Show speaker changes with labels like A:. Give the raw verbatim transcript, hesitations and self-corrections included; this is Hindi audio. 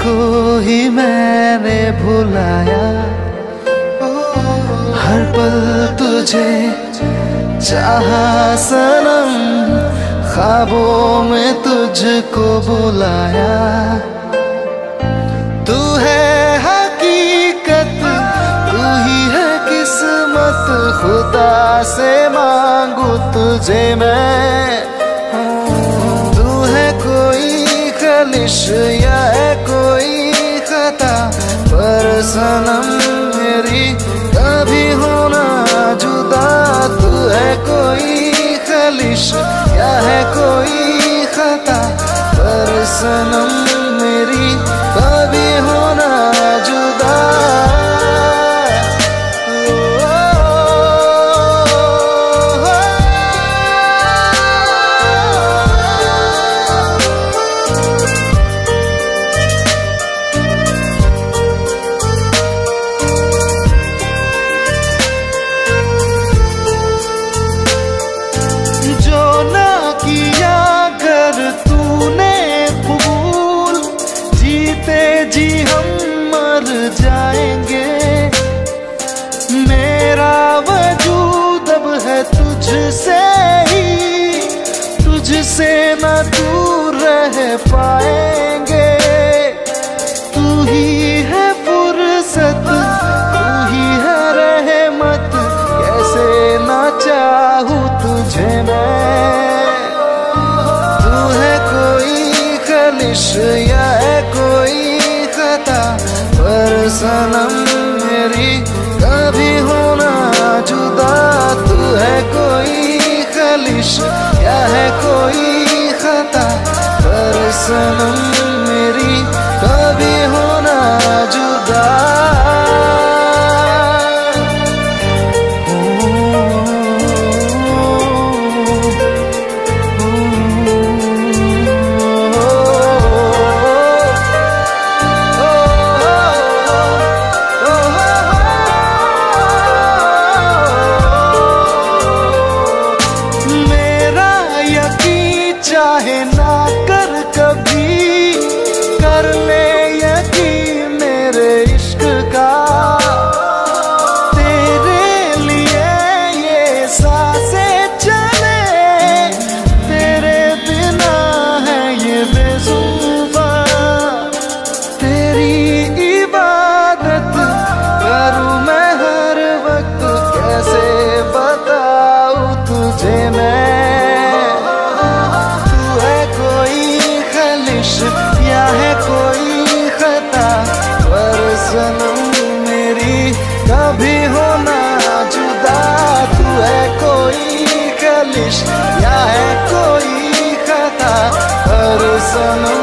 A: को ही मैंने भुलाया, हर पल तुझे चाहा सनम, ख्वाबों में तुझको बुलाया। तू है हकीकत, तू ही है किस्मत, खुदा से मांगू तुझे मैं। तू है कोई खलिश या है कोई खता, पर सनम मेरी कभी होना जुदा। तू है कोई खलिश या है कोई खता, पर सनम मेरी कभी होना जुदा। जी हम मर जाएंगे, मेरा वजूद अब है तुझसे ही, तुझसे न दूर रह पाएंगे। तू ही है फुर्सत, तू ही है रहमत, कैसे ना चाहूं तुझे मैं। तू है कोई खलिश या है कोई खता, पर सनम मेरी कभी होना जुदा। तू है कोई खलिश या है कोई खता, पर सनम मेरी कभी होना जुदा। चाहे ना कर कभी, कर ले यकीन मेरे इश्क का। तेरे लिए ये सांसें चले, तेरे बिना है ये बेज़ुबां। तेरी इबादत करूं मैं हर वक्त, कैसे बताऊं तुझे मैं। या है कोई खता, पर सनम मेरी कभी होना जुदा। तू है कोई खलिश या है कोई खता, पर सनम